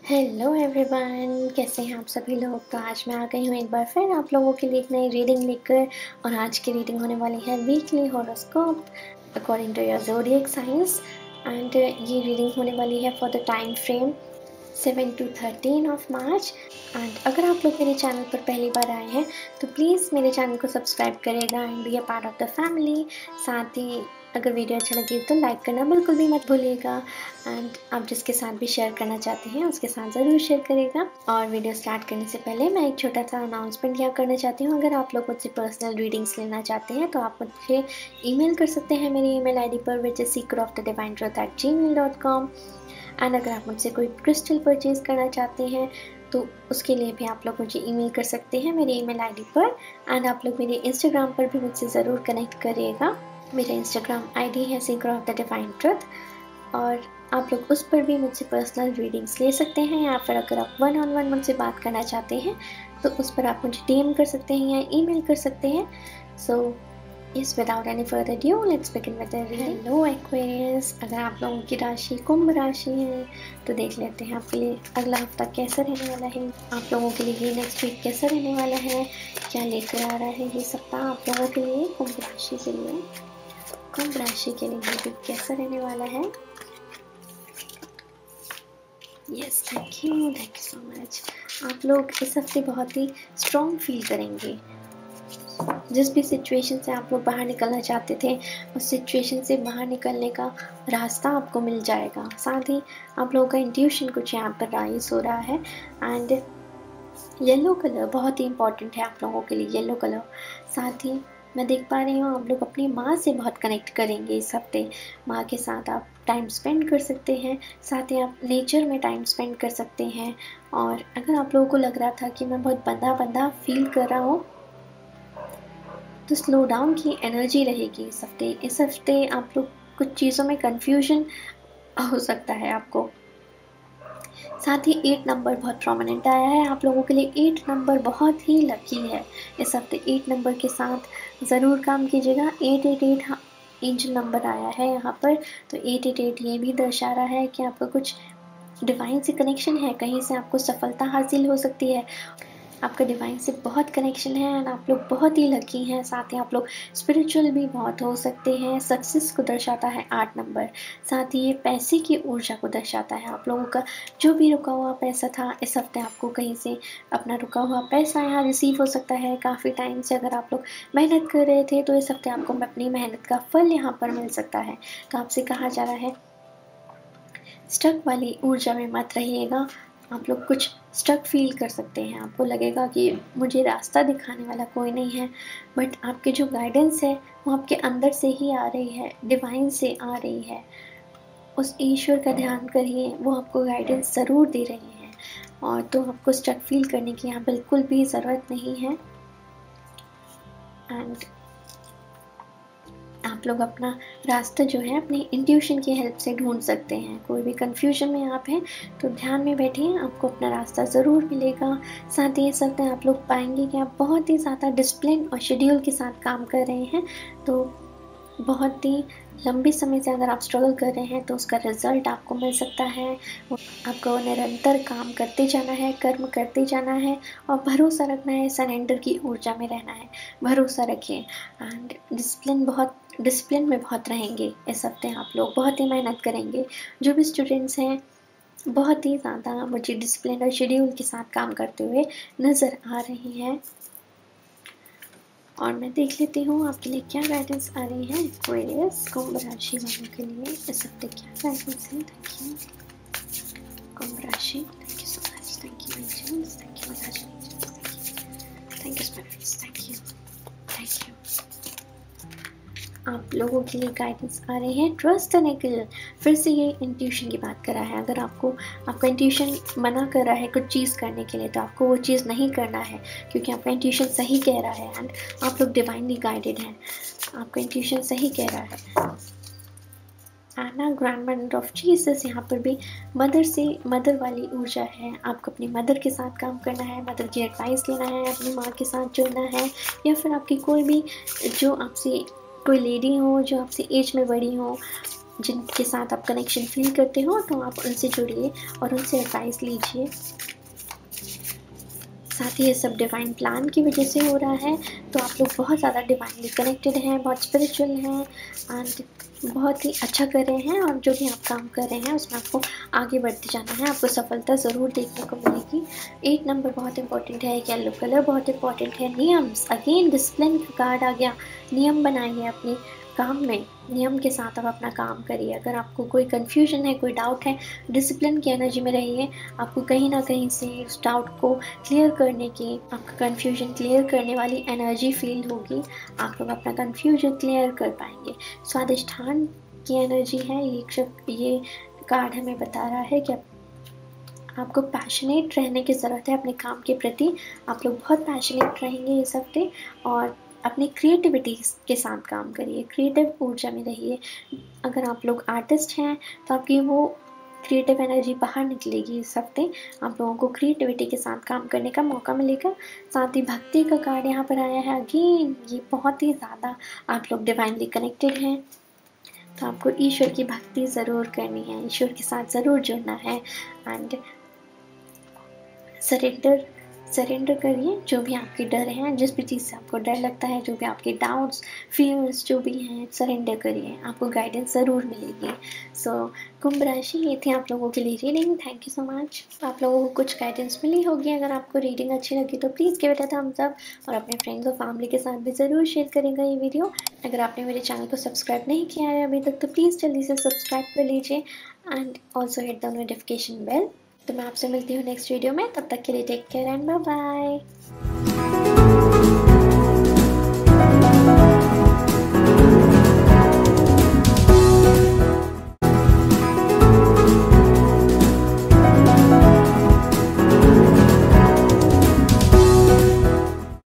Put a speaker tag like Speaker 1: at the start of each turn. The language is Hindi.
Speaker 1: हेलो एवरीवन, कैसे हैं आप सभी लोग। तो आज मैं आ गई हूँ एक बार फिर आप लोगों के लिए एक नई रीडिंग लेकर। और आज की रीडिंग होने वाली है weekly horoscope according to your zodiac science. And ये रीडिंग होने वाली है for the time frame 7 to 13 of March. And अगर आप लोग मेरे चैनल पर पहली बार आए हैं तो प्लीज़ मेरे चैनल को सब्सक्राइब करेगा and be a part of the family. साथ ही अगर वीडियो अच्छा लगे तो लाइक करना बिल्कुल भी मत भूलिएगा। एंड आप जिसके साथ भी शेयर करना चाहते हैं उसके साथ ज़रूर शेयर करेगा। और वीडियो स्टार्ट करने से पहले मैं एक छोटा सा अनाउंसमेंट यहाँ करना चाहती हूँ। अगर आप लोग मुझसे पर्सनल रीडिंग्स लेना चाहते हैं तो आप मुझे ईमेल कर सकते हैं मेरी ईमेल आईडी पर, विच इज़ seekerofthedivinetruth@gmail.com। एंड अगर आप मुझसे कोई क्रिस्टल परचेज़ करना चाहते हैं तो उसके लिए भी आप लोग मुझे ईमेल कर सकते हैं मेरी ईमेल आईडी पर। एंड आप लोग मेरे इंस्टाग्राम पर भी मुझसे ज़रूर कनेक्ट करिएगा। मेरा इंस्टाग्राम आईडी है seeker of the divine truth, और आप लोग उस पर भी मुझसे पर्सनल रीडिंग्स ले सकते हैं। या फिर अगर आप 1-on-1 मुझसे बात करना चाहते हैं तो उस पर आप मुझे डीएम कर सकते हैं या ईमेल कर सकते हैं। सो Yes, without any further ado, let's begin with the reading. Hello Aquarius, अगर आप लोगों की राशि कुंभ राशि है तो देख लेते हैं आपके लिए अगला हफ्ता कैसा रहने वाला है। आप लोगों के लिए ये नेक्स्ट वीक कैसा रहने वाला है, क्या लेकर आ रहा है ये सप्ताह आप लोगों के लिए कुंभ राशि के लिए। कुंभ राशि के लिए ये वीक कैसा रहने वाला है। Yes, thank you so much. आप लोग इस हफ्ते बहुत ही स्ट्रॉन्ग फील करेंगे। जिस भी सिचुएशन से आप लोग बाहर निकलना चाहते थे उस सिचुएशन से बाहर निकलने का रास्ता आपको मिल जाएगा। साथ ही आप लोगों का इंट्यूशन कुछ यहाँ पर राइज हो रहा है। एंड येलो कलर बहुत ही इंपॉर्टेंट है आप लोगों के लिए, येलो कलर। साथ ही मैं देख पा रही हूँ आप लोग अपनी माँ से बहुत कनेक्ट करेंगे इस हफ्ते। माँ के साथ आप टाइम स्पेंड कर सकते हैं, साथ ही आप नेचर में टाइम स्पेंड कर सकते हैं। और अगर आप लोगों को लग रहा था कि मैं बहुत बंदा बंदा फील कर रहा हूँ तो स्लो डाउन की एनर्जी रहेगी इस हफ्ते। इस हफ्ते आप लोग कुछ चीज़ों में कन्फ्यूजन हो सकता है आपको। साथ ही 8 नंबर बहुत प्रोमिनेंट आया है आप लोगों के लिए। 8 नंबर बहुत ही लकी है इस हफ्ते। 8 नंबर के साथ ज़रूर काम कीजिएगा। 888 एंजल नंबर आया है यहाँ पर, तो 888 ये भी दर्शा रहा है कि आपका कुछ डिवाइन से कनेक्शन है, कहीं से आपको सफलता हासिल हो सकती है। आपका डिवाइन से बहुत कनेक्शन है एंड आप लोग बहुत ही लकी हैं। साथ ही आप लोग स्पिरिचुअल भी बहुत हो सकते हैं। सक्सेस को दर्शाता है 8 नंबर। साथ ही ये पैसे की ऊर्जा को दर्शाता है। आप लोगों का जो भी रुका हुआ पैसा था इस हफ्ते आपको कहीं से अपना रुका हुआ पैसा यहाँ रिसीव हो सकता है। काफ़ी टाइम से अगर आप लोग मेहनत कर रहे थे तो इस हफ्ते आपको अपनी मेहनत का फल यहाँ पर मिल सकता है। तो आपसे कहा जा रहा है स्टक वाली ऊर्जा में मत रहिएगा। आप लोग कुछ स्टक फील कर सकते हैं, आपको लगेगा कि मुझे रास्ता दिखाने वाला कोई नहीं है, बट आपकी जो गाइडेंस है वो आपके अंदर से ही आ रही है, डिवाइन से आ रही है। उस ईश्वर का ध्यान करिए, वो आपको गाइडेंस ज़रूर दे रही हैं। और तो आपको स्टक फील करने की यहाँ बिल्कुल भी ज़रूरत नहीं है। एंड आप लोग अपना रास्ता जो है अपनी इंट्यूशन की हेल्प से ढूंढ सकते हैं। कोई भी कंफ्यूजन में आप हैं तो ध्यान में बैठिए, आपको अपना रास्ता ज़रूर मिलेगा। साथ ही ये सब आप लोग पाएंगे कि आप बहुत ही ज़्यादा डिसिप्लिन और शेड्यूल के साथ काम कर रहे हैं। तो बहुत ही लंबे समय से अगर आप स्ट्रगल कर रहे हैं तो उसका रिजल्ट आपको मिल सकता है। आपको निरंतर काम करते जाना है, कर्म करते जाना है और भरोसा रखना है, सरेंडर की ऊर्जा में रहना है। भरोसा रखिए एंड डिसिप्लिन में बहुत रहेंगे इस हफ्ते। आप लोग बहुत ही मेहनत करेंगे। जो भी स्टूडेंट्स हैं बहुत ही ज़्यादा मुझे डिसिप्लिन और शेड्यूल के साथ काम करते हुए नज़र आ रही हैं। और मैं देख लेती हूँ आपके लिए क्या गाइडेंस आ रही है एक्वेरियस कुंभ राशि वालों के लिए इस हफ्ते क्या गाइडेंस है। थैंक यू कुंभ राशि, thank you so much, thank you angels, thank you महाराज, thank you spirits, thank you. आप लोगों के लिए गाइडेंस आ रही है ट्रस्ट एंड एग्री। फिर से ये इंट्यूशन की बात कर रहा है। अगर आपका इंट्यूशन मना कर रहा है कुछ चीज़ करने के लिए तो आपको वो चीज़ नहीं करना है, क्योंकि आपका इंट्यूशन सही कह रहा है एंड आप लोग डिवाइनली गाइडेड हैं। आपका इंट्यूशन सही कह रहा है। Anna grandmother of Jesus, यहाँ पर भी मदर वाली ऊर्जा है। आपको अपनी मदर के साथ काम करना है, मदर की एडवाइस लेना है, अपनी माँ के साथ जुड़ना है, या फिर आपकी कोई भी जो आपसे कोई लेडी हो जो आपसे एज में बड़ी हो जिनके साथ आप कनेक्शन फील करते हो तो आप उनसे जुड़िए और उनसे एडवाइस लीजिए। साथ ही ये सब डिवाइन प्लान की वजह से हो रहा है, तो आप लोग बहुत ज़्यादा डिवाइनली कनेक्टेड हैं, बहुत स्पिरिचुअल हैं एंड बहुत ही अच्छा कर रहे हैं, और जो भी आप काम कर रहे हैं उसमें आपको आगे बढ़ते जाना है, आपको सफलता ज़रूर देखने को मिलेगी। 8 नंबर बहुत इंपॉर्टेंट है, येलो कलर बहुत इंपॉर्टेंट है, नियम्स, अगेन डिसिप्लिन का कार्ड आ गया। नियम बनाइए अपने काम में, नियम के साथ आप अपना काम करिए। अगर आपको कोई कन्फ्यूजन है, कोई डाउट है, डिसिप्लिन की एनर्जी में रहिए। आपको कहीं ना कहीं से उस डाउट को क्लियर करने की, आपका कन्फ्यूजन क्लियर करने वाली एनर्जी फील होगी। आप लोग अपना कन्फ्यूजन क्लियर कर पाएंगे। स्वादिष्ठान की एनर्जी है ये कार्ड हमें बता रहा है कि आपको पैशनेट रहने की ज़रूरत है अपने काम के प्रति। आप लोग बहुत पैशनेट रहेंगे इस हफ्ते, और अपनी क्रिएटिविटी के साथ काम करिए, क्रिएटिव ऊर्जा में रहिए। अगर आप लोग आर्टिस्ट हैं तो आपकी वो क्रिएटिव एनर्जी बाहर निकलेगी इस हफ्ते, आप लोगों को क्रिएटिविटी के साथ काम करने का मौका मिलेगा। साथ ही भक्ति का कार्ड यहाँ पर आया है अगेन, ये बहुत ही ज़्यादा आप लोग डिवाइनली कनेक्टेड हैं, तो आपको ईश्वर की भक्ति ज़रूर करनी है, ईश्वर के साथ ज़रूर जुड़ना है एंड सरेंडर करिए जो भी आपके डर हैं, जिस भी चीज़ से आपको डर लगता है, जो भी आपके डाउट्स फियर्स जो भी हैं, सरेंडर करिए, आपको गाइडेंस ज़रूर मिलेगी। सो कुंभ राशि, ये थी आप लोगों के लिए reading. Thank you so much. आप लोगों को कुछ गाइडेंस मिली होगी। अगर आपको रीडिंग अच्छी लगी तो please give it a thumbs up, और अपने फ्रेंड्स और फैमिली के साथ भी ज़रूर शेयर करेगा ये वीडियो। अगर आपने मेरे चैनल को सब्सक्राइब नहीं किया है अभी तक तो प्लीज़ जल्दी से सब्सक्राइब कर लीजिए and also hit the notification bell. तो मैं आपसे मिलती हूँ नेक्स्ट वीडियो में, तब तक के लिए take care and bye bye.